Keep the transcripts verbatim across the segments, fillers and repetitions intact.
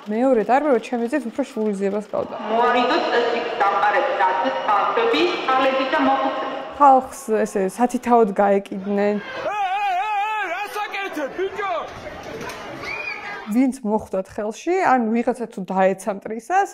მეორე დარბევა ჩემი აზრით უფრო შურიზებას ყავდა. მოვარიდოთ წესრიგის დამყარების დაცვის ფაქტები, ხალხი და მოხუცები. ხალხს ესე სათითაოდ გაეკიდნენ. რას აკეთებ, ბიჭო? ვინც მოხვდათ ხელში, ან ვიღაცა თუ დაეცა მტრისას.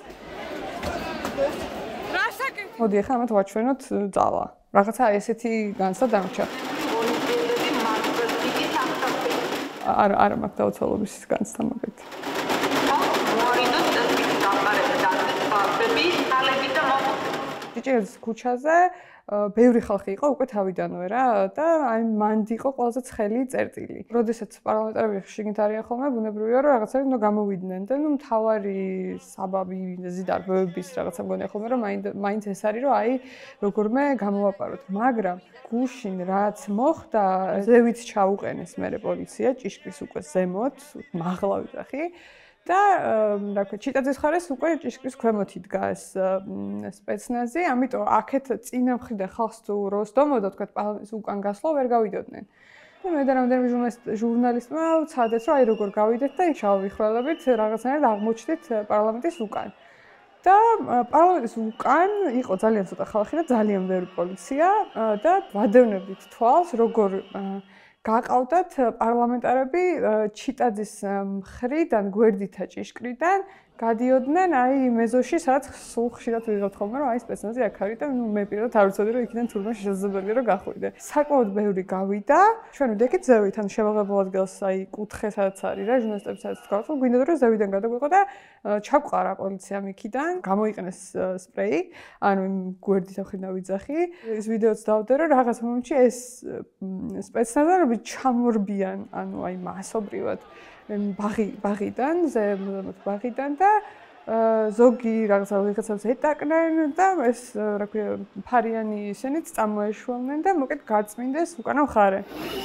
რას აკეთებ? მოდი ახლა ამათ ვაჩვენოთ ძალა. რაღაცა ესეთი განცდა დამრჩა. პოლიციელები მარკეტინგის აღსაქმე. არ არ მაქვს დაუცველობის განცდა მაგეთ. მოვარიდოთ წესრიგის დამყარების დაცვის ფაქტები, ხალხი და მოხუცები. ჭიჭირის ქუჩაზე ბევრი ხალხი იყო უკვე თავიდანვე რა და აი მანდ იყო ყველაზე ცხელი წერტილი. როდესაც პარლამენტარები შიგნით არიან ხოლმე, ბუნებრივია რომ რაღაცები უნდა გამოვიდნენ და ნუ მთავარი საბაბი ზიდარბეების რაღაცა მგონია ხოლმე რომ მაინც ეს არის რომ აი როგორმე გამოვაპაროთ, მაგრამ გუშინ რაც მოხდა, ზევით ჩაუყენეს მერე პოლიცია ჭიშკრის უკვე ზემოთ, მაღლა ვიძახი. და რა ქვია, ჩიტაძის ხარეს უკვე ჭიშკრის ქვემოთ იდგა ეს სპეცნაზი, ამიტომ აქეთ წინა მხრიდან ხალხს თუ რო სდომოდა თქვა პარლამენტის უკან გასვლა ვერ გავიდოდნენ. და მე და რამდენიმე ჟურნალისტმა ვცადეთ რომ აი როგორ გავიდეთ და იქ ჩავიხრალებით რაღაცნაირად აღმოჩნდით პარლამენტის უკან. და პარლამენტის უკან იყო ძალიან ცოტა ხალხი და ძალიან ბევრი პოლიცია და ვადევნებდით თვალს როგორ გაყავდათ პარლამენტარები ჩიტაძის მხრიდან, გვერდითა ჭიშკრიდან გადიოდნენ აი მეზოში, სადაც სულ ხშირად ვიღებთ ხოლმე, რომ აი სპეცნაზი აქ არის და ნუ მე პირადად არ ვიცოდი, რომ იქიდან თურმე შესაძლებელია რომ გახვიდე. საკმაოდ ბევრი გავიდა. ჩვენ ვიდექით ზევით, ან შემოღებულ ადგილს აი კუთხე სადაც არის რა, ჟურნალისტები სადაც თქვათ, რომ გვინდოდა რომ ზევიდან გადაგვიყო და ჩაგვყარა პოლიციამ იქიდან, გამოიყენეს სპრეი, ანუ გვერდითა მხრიდან ვიძახი. ეს ვიდეოც დავდე, რომ რაღაც მომენტში ეს სპეცნაზები ჩამორბიან, ანუ აი მასობრივად ბაღი ბაღიდან, ზემოთ ბაღიდან და ზოგი რაღაცა ვიღაცას ეტაკნენ და ეს რა ქვია ფარიანი ისინიც წამოეშველნენ და მოკეთ გაწმინდეს უკანა მხარე.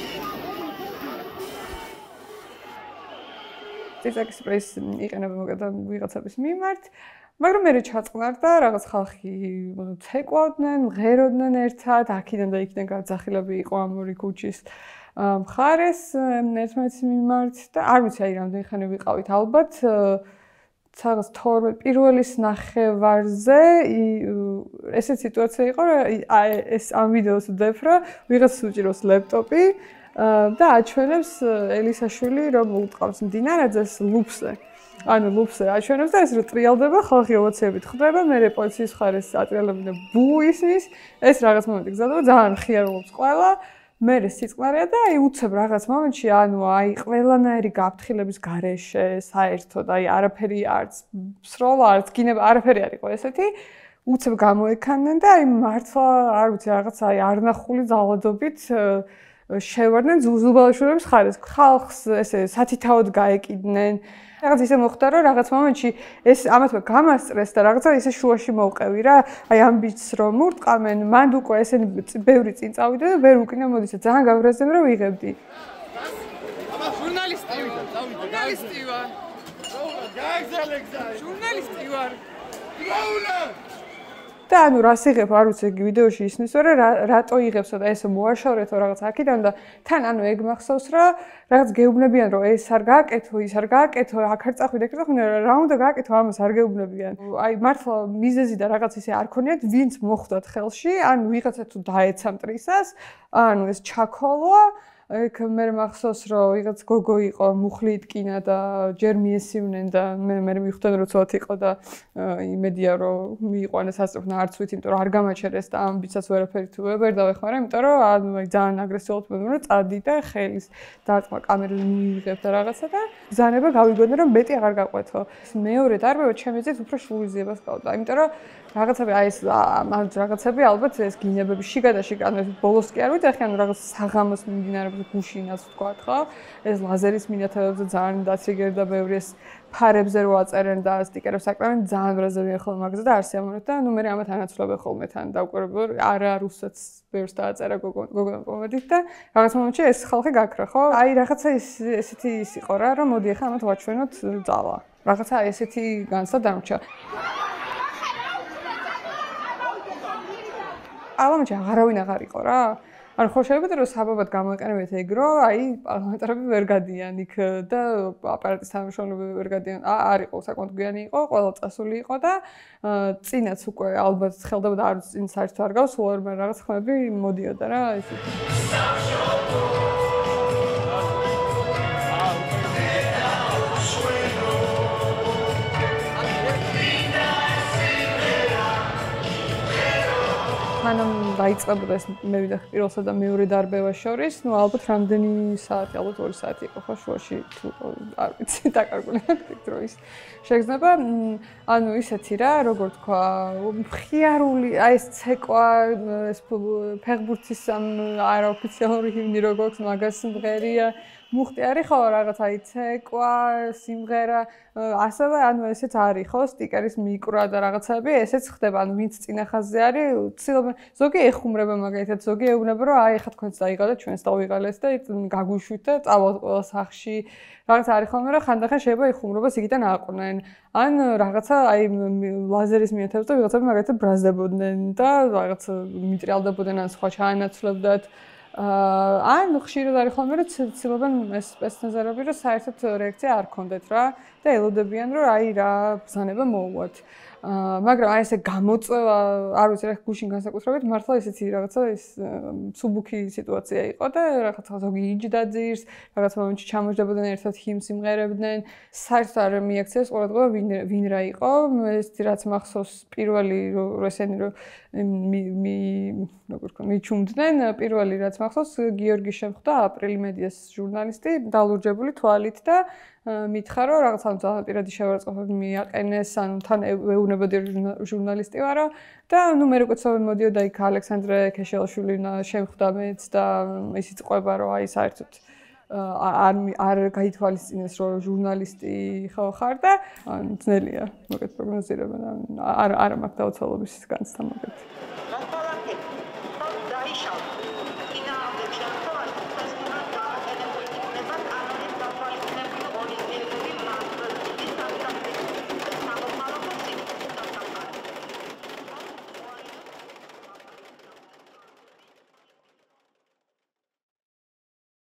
წიწაკის სპრეის იყენება მოკეთ ვიღაცების მიმართ, მაგრამ მე ჩაწყნარდა რაღაც ხალხი ცეკვავდნენ, მღეროდნენ ერთად, აქედან და იქიდან გაძახილები იყო ამ ორი ქუჩის მხარეს ერთმანეთის მიმართ და არ ვიცი აი რამდენი ხანი ვიყავით ალბათ რაღაც თორმეტ პირველის ნახევარზე ესეთ სიტუაცია იყო რომ აი ეს ამ ვიდეოს ვდებ რომ ვიღაც უჭიროს ლეპტოპი და აჩვენებს ელისაშვილი რომ უყავს მდინარაძეს ლუპსზე ანუ ლუპსზე აჩვენებს და ეს რო ტრიალდება ხალხი ოვაციებით ხდება მე პოლიციის მხარეს ატრიალებენ ბუ ისმის ეს რაღაც მომენტი გზადდება ძალიან ხიარულობს ყველა მე სიწყნარია და აი უცებ რაღაც მომენტში ანუ აი ყველანაირი გაფრთხილების გარეშე საერთოდ აი არაფერი არც სროლა არც გინება არაფერი არ იყო ესეთი უცებ გამოექანენ და აი მართლა არ ვიცი რაღაც აი არნახული ძალადობით შევარდნენ ზუბალაშვილების ხარეს ხალხს ესე სათითაოდ გაეკიდნენ რაღაც ისე მოხდა რომ რაღაც მომენტში ეს ამათმა გამასწრეს და რაღაცა ისე შუაში მოვყევი რა აი ამბიც რომ მურტყამენ მანდ უკვე ესენი ბევრი წინ წავიდა და ვერ უკინა მოდისა ძალიან გავრაზდნენ რომ ვიღებდი აბა ჟურნალისტი ვარ ჟურნალისტი ვარ გაიგზალე გზა ჟურნალისტი ვარ გაულა და ანუ რას იღებ არ ვიცი ვიდეოში ისმის რომ რატო იღებსო და ესე მოაშორეთო რაღაც აქედან და თან ანუ ეგ მახსოვს რომ რაღაც გეუბნებიან რომ ეს არ გააკეთო ის არ გააკეთო აქ არ წახვიდე ეგ წახვიდე რა უნდა გააკეთო ამას არ გეუბნებიან აი მართლა მიზეზი და რაღაც ისე არ ქონიათ ვინც მოხვდათ ხელში ან ვიღაცა თუ დაეცა მტრისას ანუ ეს ჩაქოლვა ეგ მე მახსოვს რომ ვიღაც გოგო იყო მუხლი იტკინა და ჯერ მიესივნენ და მე მე მივხვდნენ რომ ცოტა იყო და იმედია რომ მიიყვანეს ასწრაფნა არც ვიცი იმიტომ რომ არ გამაჩერეს და ამ ბიცას ვერაფერი თუ ვერ დავეხმარა იმიტომ რომ ანუ ძალიან აგრესიულად მეგონა რომ წადი და ხელის დარტყმა კამერას მიიღებ და რაღაცა და ბრძანება გავიგონე რომ მეტი აღარ გაყვეთო მეორე დარბევა ჩემი აზრით უფრო შურიზებას ყავდა იმიტომ რომ რაღაცები აი ეს ამ რაღაცები ალბათ ეს გინებები შიგადაში ანუ ბოლოს კი არ ვიტეხი ანუ რაღაც საღამოს მიმდინარეობს გუშინაც ვთქვათ ხო ეს ლაზერის მინათებებზე ძალიან დაცრიგერდა ბევრი ეს ფარებზე რო აწერენ და სტიკერებს აკრავენ ძალიან ბრაზებიან ხოლმე მაგაზე და არ სიამოვნებთ და ნუ მე ამათ ანაცვლებენ ხოლმე თან დაუკვირვებლად არა რუსეთს ბევრს დააწერა გოგონა პომედით და რაღაც მომენტში ეს ხალხი გაქრა ხო აი რაღაცა ეს ესეთი ის იყო რა რომ მოდი ახლა ამათ ვაჩვენოთ ძალა რაღაცა ესეთი განცდა დამრჩა პარლამენტში აღარავინ აღარ იყო რა ანუ ხო შეიძლება რომ საბაბად გამოიყენებათ ეგ რომ აი პარლამენტარები ვერ გადიან იქ და აპარატის თანამშრომლები ვერ გადიან. არ იყო საკმაოდ გვიანი იყო, ყველა წასული იყო და წინაც უკვე ალბათ ხელდებოდა არ ვიცი წინ საერთოდ არ გავს, უარ მაგრამ რაღაც ხმები მოდიოდა რა ესე. მანამ დაიწყებოდა ეს მე ვიდახ პირველსა და მეორე დარბევას შორის, ну ალბათ რამდენი საათი, ალბათ ორი საათი იყო ხო შუაში თუ არ ვიცი, დაკარგული აქ დროის. შეგრძნება, ანუ ისეთი რა, როგორ თქვა, მხიარული, აი ეს ცეკვა, ეს ფეხბურთის ამ არაოფიციალური ჰიმნი როგორ აქვს, მაგას მღერია. მუხტი არის ხო რაღაც აი ცეკვა, სიმღერა, ასევე ანუ ესეც არის ხო სტიკერის მიკრა და რაღაცები, ესეც ხდება, ანუ ვინც წინახაზზე არის, ცდილობენ ზოგი ეხუმრება მაგალითად, ზოგი ეუბნება რომ აი ხა თქვენს დავიღალეთ, ჩვენს დავიღალეთ და გაგვიშვით და წავალთ ყველა სახში. რაღაც არის ხოლმე რომ ხანდახან შეიძლება ეხუმრობას იგიდან აყვნენ. ან რაღაცა აი ლაზერის მიეთებს და ვიღაცები მაგალითად ბრაზდებოდნენ და რაღაც მიტრიალდებოდნენ ან სხვა ჩაანაცვლებდათ. ან ხშირად არის ხოლმე რომ ცდილობენ ეს სპეცნაზერები რომ საერთოდ რეაქცია არ ქონდეთ რა და ელოდებიან რომ აი რა ბრძანება მოუვათ. მაგრამ აი ესე გამოწვევა არ ვიცი რა გუშინ განსაკუთრებით მართლა ესეთი რაღაცა ეს სუბუქი სიტუაცია იყო და რაღაცა ზოგი იჯდა ძირს, რაღაც მომენტში ჩამოждდებოდნენ ერთად ჰიმს იმღერებდნენ. საერთოდ არ მიაქციეს ყურადღება ვინ ვინ რა იყო. ეს რაც მახსოვს პირველი რომ ესენი რომ მი როგორ ვთქვა მიჩუმდნენ პირველი რაც მახსოვს გიორგი შემხვდა აპრილი მედიას ჟურნალისტი დალურჯებული თვალით და მითხრა რომ რაღაცა ძალიან პირადი შევარწყობები მიაყენეს ანუ თან ეუბნებოდი ჟურნალისტი ვარო და ნუ მე როგორც მოდიოდა იქ ალექსანდრე ქეშელაშვილი შემხვდა მეც და ისიც ყვება რომ აი საერთოდ არ არ გაითვალისწინეს რომ ჟურნალისტი ხო ხარ და ძნელია მოგეთ პროგნოზირება არ არ მაქვს დაუცველობის განცდა მოგეთ